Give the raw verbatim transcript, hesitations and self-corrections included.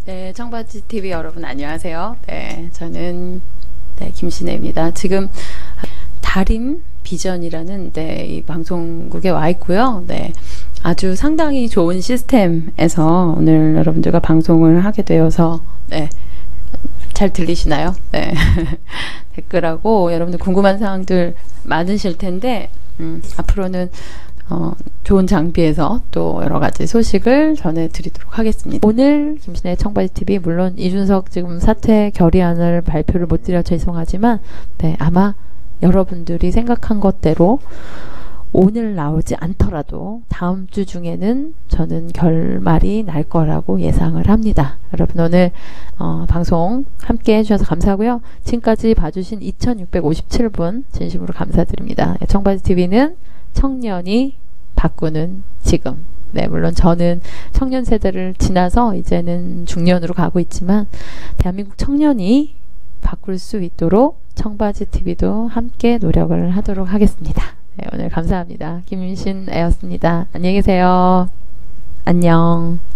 네, 청바지 티비 여러분 안녕하세요. 네, 저는 네, 김신혜입니다. 지금 다림 비전이라는 네, 이 방송국에 와 있고요. 네, 아주 상당히 좋은 시스템에서 오늘 여러분들과 방송을 하게 되어서 네, 잘 들리시나요? 네. 댓글하고 여러분들 궁금한 사항들 많으실 텐데 음, 앞으로는 어, 좋은 장비에서 또 여러가지 소식을 전해드리도록 하겠습니다. 오늘 김신혜의 청바지 티비 물론 이준석 지금 사퇴 결의안을 발표를 못 드려 죄송하지만 네, 아마 여러분들이 생각한 것대로 오늘 나오지 않더라도 다음 주 중에는 저는 결말이 날 거라고 예상을 합니다. 여러분 오늘 어, 방송 함께 해주셔서 감사하고요. 지금까지 봐주신 이천육백오십칠 분 진심으로 감사드립니다. 청바지 티비는 청년이 바꾸는 지금. 네, 물론 저는 청년 세대를 지나서 이제는 중년으로 가고 있지만 대한민국 청년이 바꿀 수 있도록 청바지 티비도 함께 노력을 하도록 하겠습니다. 네, 오늘 감사합니다. 김신혜였습니다. 안녕히 계세요. 안녕.